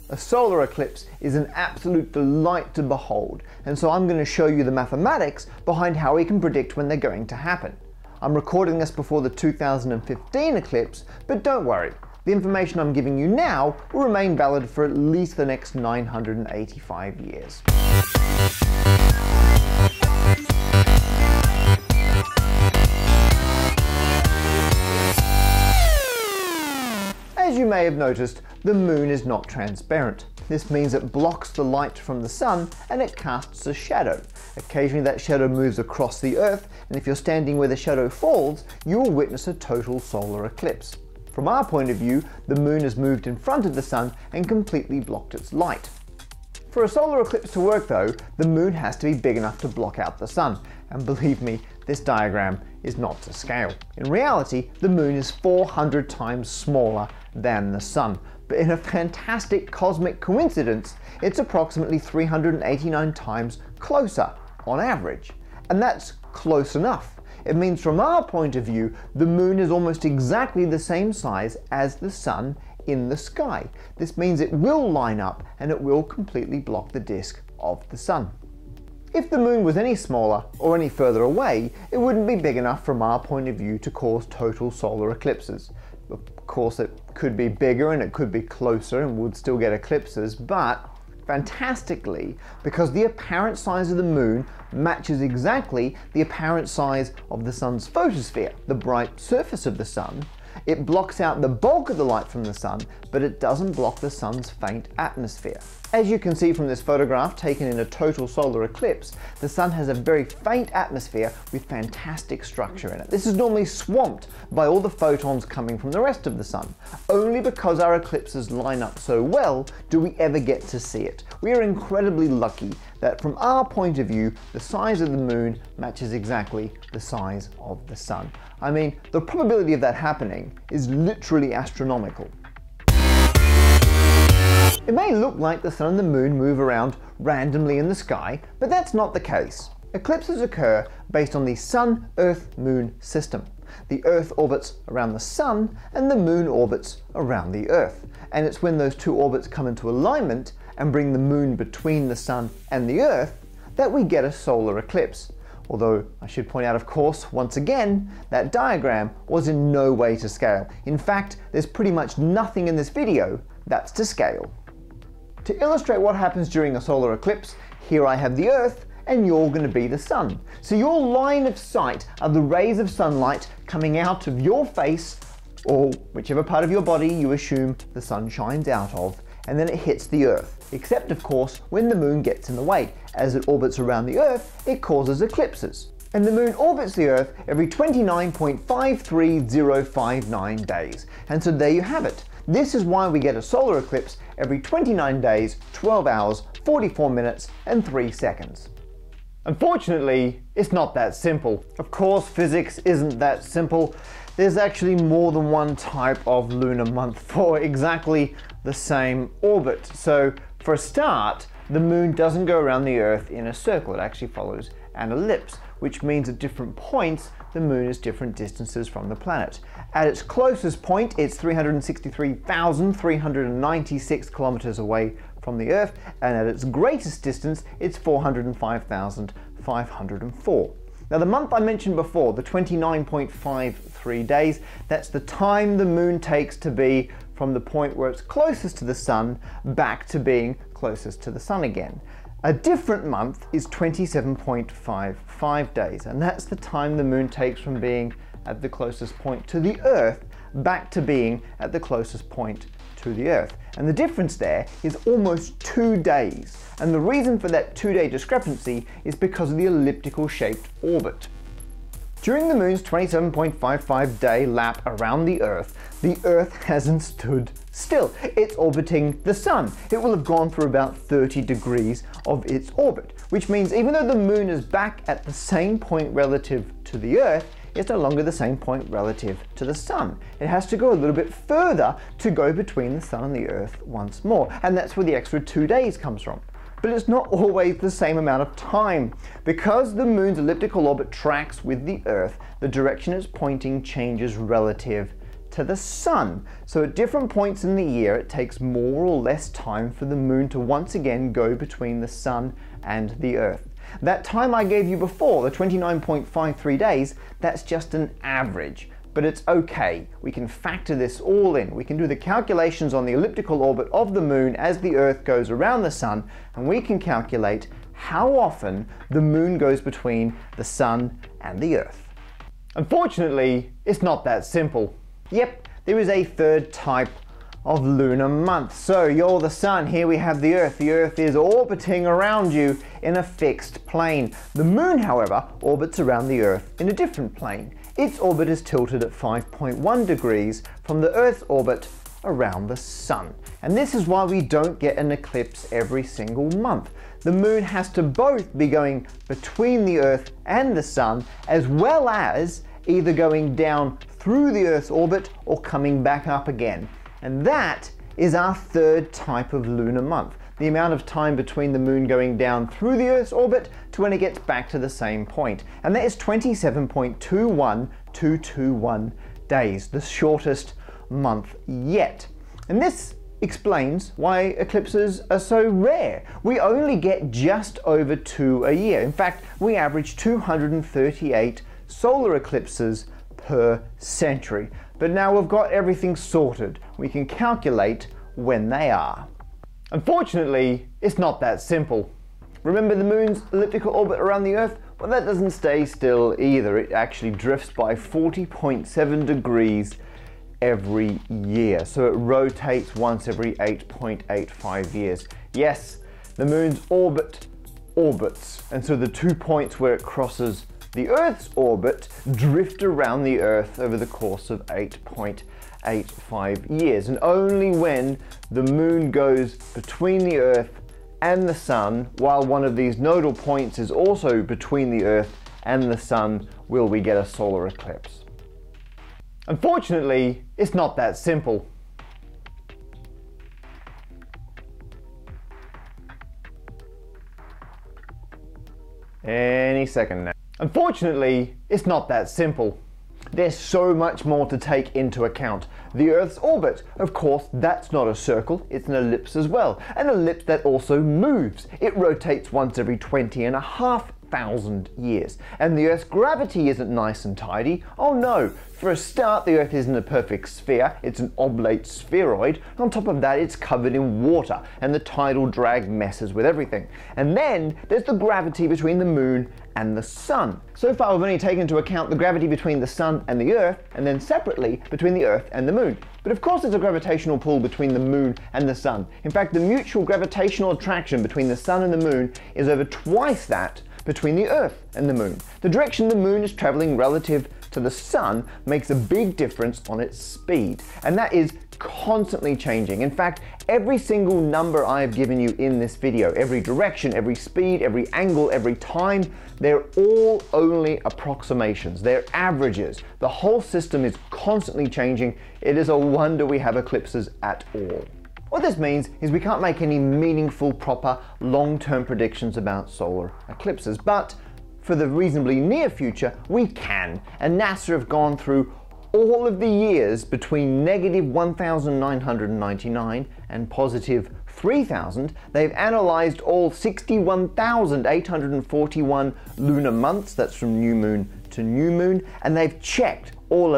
A solar eclipse is an absolute delight to behold, and so I'm going to show you the mathematics behind how we can predict when they're going to happen. I'm recording this before the 2015 eclipse, but don't worry, the information I'm giving you now will remain valid for at least the next 985 years. As you may have noticed, the moon is not transparent. This means it blocks the light from the sun and it casts a shadow. Occasionally that shadow moves across the Earth, and if you're standing where the shadow falls, you will witness a total solar eclipse. From our point of view, the moon has moved in front of the sun and completely blocked its light. For a solar eclipse to work though, the moon has to be big enough to block out the sun, and believe me, this diagram is not to scale. In reality, the moon is 400 times smaller than the sun, but in a fantastic cosmic coincidence, it's approximately 389 times closer on average. And that's close enough. It means from our point of view, the moon is almost exactly the same size as the sun in the sky. This means it will line up and it will completely block the disk of the sun. If the moon was any smaller or any further away, it wouldn't be big enough from our point of view to cause total solar eclipses. Of course, it could be bigger and it could be closer and would still get eclipses, but fantastically, because the apparent size of the moon matches exactly the apparent size of the sun's photosphere, the bright surface of the sun, it blocks out the bulk of the light from the sun, but it doesn't block the sun's faint atmosphere. As you can see from this photograph taken in a total solar eclipse, the sun has a very faint atmosphere with fantastic structure in it. This is normally swamped by all the photons coming from the rest of the sun. Only because our eclipses line up so well do we ever get to see it. We are incredibly lucky that from our point of view, the size of the moon matches exactly the size of the sun. I mean, the probability of that happening is literally astronomical. It may look like the sun and the moon move around randomly in the sky, but that's not the case. Eclipses occur based on the Sun-Earth-Moon system. The Earth orbits around the sun and the moon orbits around the Earth. And it's when those two orbits come into alignment and bring the moon between the sun and the Earth that we get a solar eclipse. Although I should point out, of course, once again, that diagram was in no way to scale. In fact, there's pretty much nothing in this video that's to scale. To illustrate what happens during a solar eclipse, here I have the Earth and you're going to be the sun. So your line of sight are the rays of sunlight coming out of your face, or whichever part of your body you assume the sun shines out of, and then it hits the Earth. Except of course when the moon gets in the way. As it orbits around the Earth, it causes eclipses. And the moon orbits the Earth every 29.53059 days. And so there you have it. This is why we get a solar eclipse every 29 days, 12 hours, 44 minutes, and 3 seconds. Unfortunately, it's not that simple. Of course, physics isn't that simple. There's actually more than one type of lunar month for exactly the same orbit. So for a start, the moon doesn't go around the Earth in a circle. It actually follows an ellipse, which means at different points, the moon is different distances from the planet. At its closest point, it's 363,396 kilometers away from the Earth, and at its greatest distance, it's 405,504. Now the month I mentioned before, the 29.53 days, that's the time the moon takes to be from the point where it's closest to the sun back to being closest to the sun again. A different month is 27.55 days, and that's the time the moon takes from being at the closest point to the Earth back to being at the closest point to the Earth. And the difference there is almost 2 days. And the reason for that 2-day discrepancy is because of the elliptical shaped orbit. During the moon's 27.55 day lap around the Earth hasn't stood still. It's orbiting the sun. It will have gone through about 30 degrees of its orbit, which means even though the moon is back at the same point relative to the Earth, it's no longer the same point relative to the sun. It has to go a little bit further to go between the sun and the Earth once more, and that's where the extra 2 days comes from. But it's not always the same amount of time. Because the moon's elliptical orbit tracks with the Earth, the direction it's pointing changes relative to the sun. So at different points in the year, it takes more or less time for the moon to once again go between the sun and the earth. That time I gave you before, the 29.53 days, that's just an average. But it's okay. We can factor this all in. We can do the calculations on the elliptical orbit of the moon as the earth goes around the sun, and we can calculate how often the moon goes between the sun and the earth. Unfortunately, it's not that simple. Yep, there is a third type of lunar month. So you're the sun, here we have the earth. The earth is orbiting around you in a fixed plane. The moon, however, orbits around the earth in a different plane. Its orbit is tilted at 5.1 degrees from the earth's orbit around the sun. And this is why we don't get an eclipse every single month. The moon has to both be going between the earth and the sun, as well as either going down through the earth's orbit or coming back up again. And that is our third type of lunar month. The amount of time between the moon going down through the Earth's orbit to when it gets back to the same point. And that is 27.21221 days, the shortest month yet. And this explains why eclipses are so rare. We only get just over 2 a year. In fact, we average 238 solar eclipses per century. But now we've got everything sorted. We can calculate when they are. Unfortunately, it's not that simple. Remember the moon's elliptical orbit around the Earth? Well, that doesn't stay still either. It actually drifts by 40.7 degrees every year. So it rotates once every 8.85 years. Yes, the moon's orbit orbits, and so the 2 points where it crosses the Earth's orbit drift around the Earth over the course of 8.85 years. And only when the moon goes between the Earth and the sun, while one of these nodal points is also between the Earth and the sun, will we get a solar eclipse. Unfortunately, it's not that simple. Any second now. Unfortunately, it's not that simple. There's so much more to take into account. The Earth's orbit, of course, that's not a circle, it's an ellipse as well. An ellipse that also moves. It rotates once every 20,500 years. And the Earth's gravity isn't nice and tidy. Oh no! For a start, the Earth isn't a perfect sphere, it's an oblate spheroid. On top of that, it's covered in water, and the tidal drag messes with everything. And then there's the gravity between the moon and the sun. So far we've only taken into account the gravity between the sun and the Earth, and then separately between the Earth and the moon. But of course there's a gravitational pull between the moon and the sun. In fact, the mutual gravitational attraction between the sun and the moon is over twice that between the Earth and the moon. The direction the moon is traveling relative to the sun makes a big difference on its speed, and that is constantly changing. In fact, every single number I have given you in this video, every direction, every speed, every angle, every time, they're all only approximations. They're averages. The whole system is constantly changing. It is a wonder we have eclipses at all. What this means is we can't make any meaningful, proper, long-term predictions about solar eclipses, but for the reasonably near future, we can. And NASA have gone through all of the years between negative 1,999 and positive 3,000. They've analyzed all 61,841 lunar months, that's from new moon to new moon, and they've checked all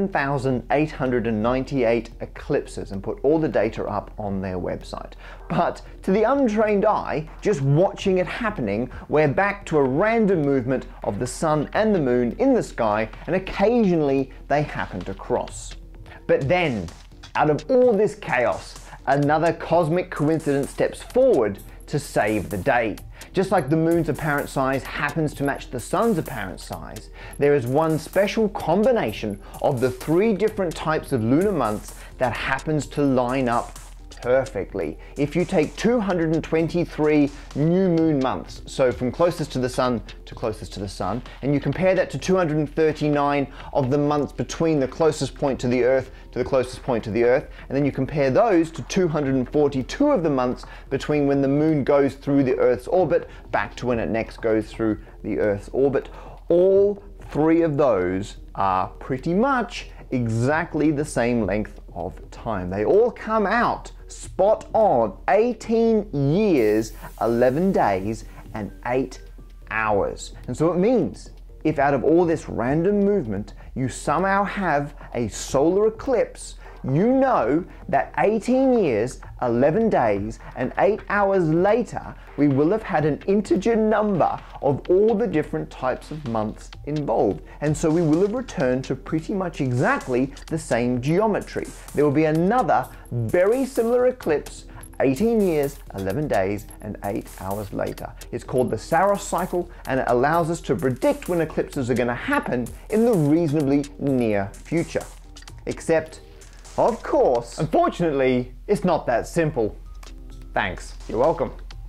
11,898 eclipses and put all the data up on their website. But to the untrained eye, just watching it happening, we're back to a random movement of the sun and the moon in the sky, and occasionally they happen to cross. But then, out of all this chaos, another cosmic coincidence steps forward to save the day. Just like the moon's apparent size happens to match the sun's apparent size, there is one special combination of the 3 different types of lunar months that happens to line up perfectly. If you take 223 new moon months, so from closest to the sun to closest to the sun, and you compare that to 239 of the months between the closest point to the Earth to the closest point to the Earth, and then you compare those to 242 of the months between when the moon goes through the Earth's orbit back to when it next goes through the Earth's orbit, all 3 of those are pretty much exactly the same length of time. They all come out spot on 18 years, 11 days, and 8 hours. And so it means if out of all this random movement you somehow have a solar eclipse, you know that 18 years, 11 days, and 8 hours later, we will have had an integer number of all the different types of months involved. And so we will have returned to pretty much exactly the same geometry. There will be another very similar eclipse 18 years, 11 days, and 8 hours later. It's called the Saros cycle, and it allows us to predict when eclipses are going to happen in the reasonably near future. Except, of course, unfortunately, it's not that simple. Thanks. You're welcome.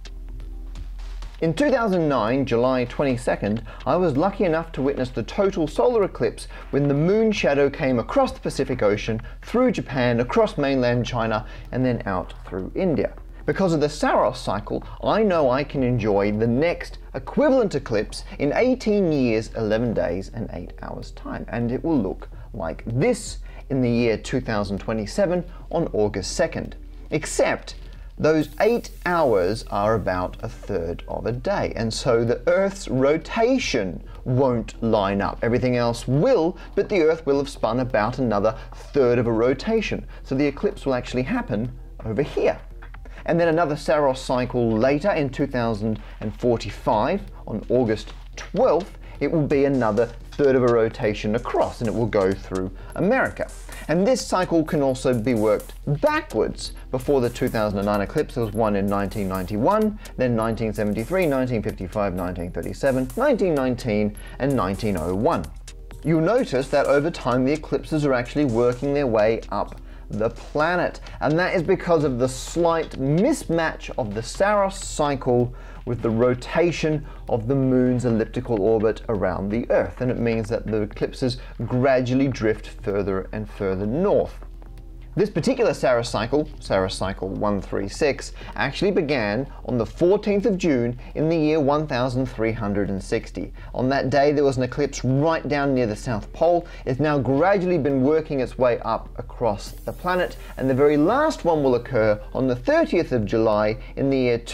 In 2009, July 22nd, I was lucky enough to witness the total solar eclipse when the moon shadow came across the Pacific Ocean, through Japan, across mainland China, and then out through India. Because of the Saros cycle, I know I can enjoy the next equivalent eclipse in 18 years, 11 days, and 8 hours time, and it will look like this in the year 2027 on August 2nd. Except those 8 hours are about a third of a day, and so the Earth's rotation won't line up. Everything else will, but the Earth will have spun about another third of a rotation. So the eclipse will actually happen over here. And then another Saros cycle later in 2045, on August 12th, it will be another third of a rotation across, and it will go through America. And this cycle can also be worked backwards. Before the 2009 eclipse, there was one in 1991, then 1973, 1955, 1937, 1919, and 1901. You'll notice that over time the eclipses are actually working their way up the planet, and that is because of the slight mismatch of the Saros cycle with the rotation of the moon's elliptical orbit around the Earth, and it means that the eclipses gradually drift further and further north. This particular Saros cycle 136, actually began on the 14th of June in the year 1360. On that day there was an eclipse right down near the South Pole. It's now gradually been working its way up across the planet, and the very last one will occur on the 30th of July in the year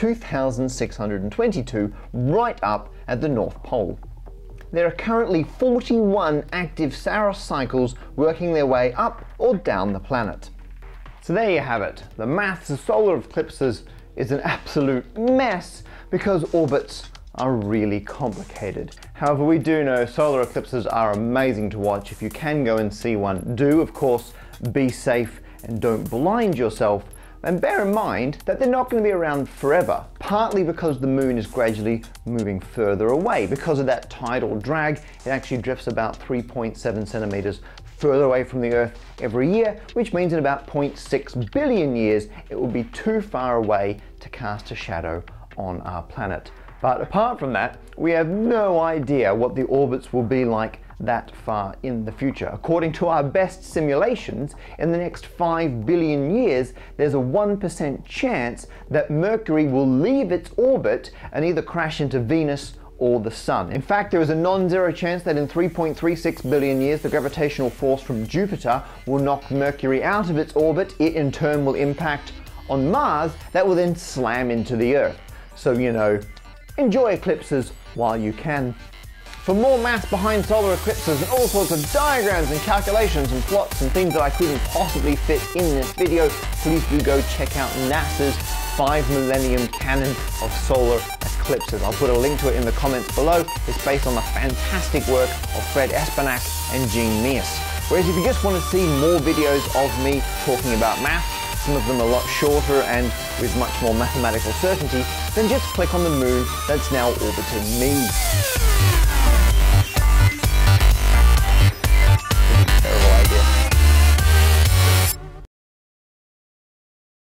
2622, right up at the North Pole. There are currently 41 active Saros cycles working their way up or down the planet. So there you have it. The maths of solar eclipses is an absolute mess because orbits are really complicated. However, we do know solar eclipses are amazing to watch. If you can go and see one, do. Of course, be safe and don't blind yourself. And bear in mind that they're not going to be around forever, partly because the moon is gradually moving further away. Because of that tidal drag, it actually drifts about 3.7 centimeters further away from the Earth every year, which means in about 0.6 billion years, it will be too far away to cast a shadow on our planet. But apart from that, we have no idea what the orbits will be like that far in the future. According to our best simulations, in the next 5 billion years, there's a 1% chance that Mercury will leave its orbit and either crash into Venus or the Sun. In fact, there is a non-zero chance that in 3.36 billion years, the gravitational force from Jupiter will knock Mercury out of its orbit. It in turn will impact on Mars, that will then slam into the Earth. So, you know, enjoy eclipses while you can. For more maths behind solar eclipses and all sorts of diagrams and calculations and plots and things that I couldn't possibly fit in this video, please do go check out NASA's 5 millennium canon of solar eclipses. I'll put a link to it in the comments below. It's based on the fantastic work of Fred Espenak and Jean Mears. Whereas if you just want to see more videos of me talking about math, some of them a lot shorter and with much more mathematical certainty, then just click on the moon that's now orbiting me.